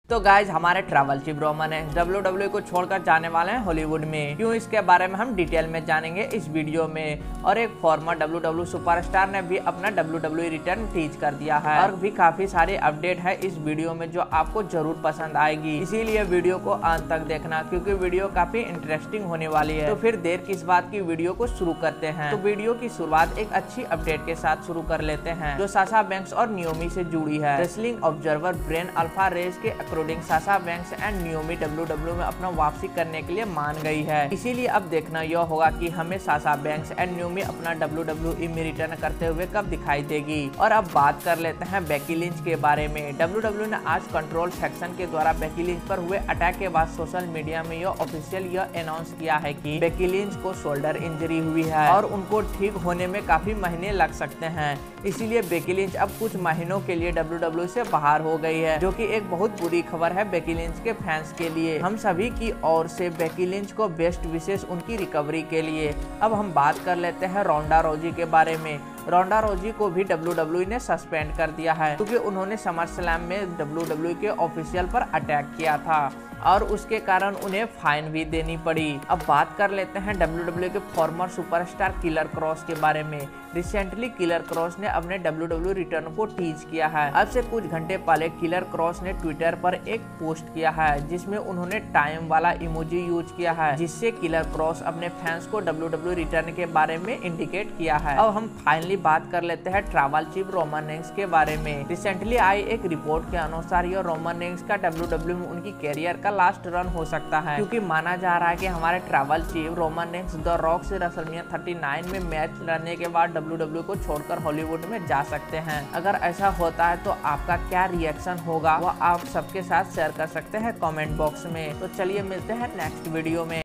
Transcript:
तो गाइज हमारे tribal chief Roman है WWE को छोड़कर जाने वाले हैं हॉलीवुड में। क्यों, इसके बारे में हम डिटेल में जानेंगे इस वीडियो में। और एक फॉर्मर WWE सुपरस्टार ने भी अपना WWE रिटर्न टीज कर दिया है और भी काफी सारे अपडेट है इस वीडियो में जो आपको जरूर पसंद आएगी। इसीलिए वीडियो को अंत तक देखना क्योंकि वीडियो काफी इंटरेस्टिंग होने वाली है। तो फिर देर किस बात की, वीडियो को शुरू करते हैं। तो वीडियो की शुरुआत एक अच्छी अपडेट के साथ शुरू कर लेते हैं जो साशा बैंक्स और नियोमी से जुड़ी है। Wrestling observer Bryan Alvarez के according Sasha Banks and Naomi WWE में अपना वापसी करने के लिए मान गई है। इसीलिए अब देखना यह होगा कि हमें साशा बैंक्स एंड नियोमी अपना WWE में रिटर्न करते हुए कब दिखाई देगी। और अब बात कर लेते हैं बेकी लिंच के बारे में। WWE ने आज कंट्रोल फैक्शन के द्वारा बेकी लिंच पर हुए अटैक के बाद सोशल मीडिया में यह ऑफिशियल यह अनाउंस किया है कि बेकी लिंच को शोल्डर इंजरी हुई है और उनको ठीक होने में काफी महीने लग सकते हैं। इसीलिए बेकी लिंच अब कुछ महीनों के लिए WWE से बाहर हो गई है, जो कि एक बहुत बुरी खबर है बेकी लिंच के फैंस के लिए। हम सभी की ओर से बेकी लिंच को बेस्ट विशेष उनकी रिकवरी के लिए। अब हम बात कर लेते हैं रोंडा रोजी के बारे में। रोंडा रोजी को भी WWE ने सस्पेंड कर दिया है क्योंकि उन्होंने समर स्लैम में WWE के ऑफिशियल पर अटैक किया था और उसके कारण उन्हें फाइन भी देनी पड़ी। अब बात कर लेते हैं WWE के फॉर्मर सुपरस्टार किलर क्रॉस के बारे में। रिसेंटली किलर क्रॉस ने अपने WWE रिटर्न को टीज किया है। अब से कुछ घंटे पहले किलर क्रॉस ने ट्विटर पर एक पोस्ट किया है जिसमें उन्होंने टाइम वाला इमोजी यूज किया है, जिससे किलर क्रॉस अपने फैंस को WWE रिटर्न के बारे में इंडिकेट किया है। अब हम फाइनली बात कर लेते हैं ट्रैवल चीफ रोमन रेंस के बारे में। रिसेंटली आई एक रिपोर्ट के अनुसार यह रोमन रेंस का WWE में उनकी कैरियर का लास्ट रन हो सकता है, क्योंकि माना जा रहा है कि हमारे tribal chief Roman Reigns the Rock से रेसलमेनिया 39 में मैच लड़ने के बाद WWE को छोड़कर हॉलीवुड में जा सकते हैं। अगर ऐसा होता है तो आपका क्या रिएक्शन होगा वो आप सबके साथ शेयर कर सकते हैं कमेंट बॉक्स में। तो चलिए मिलते हैं नेक्स्ट वीडियो में।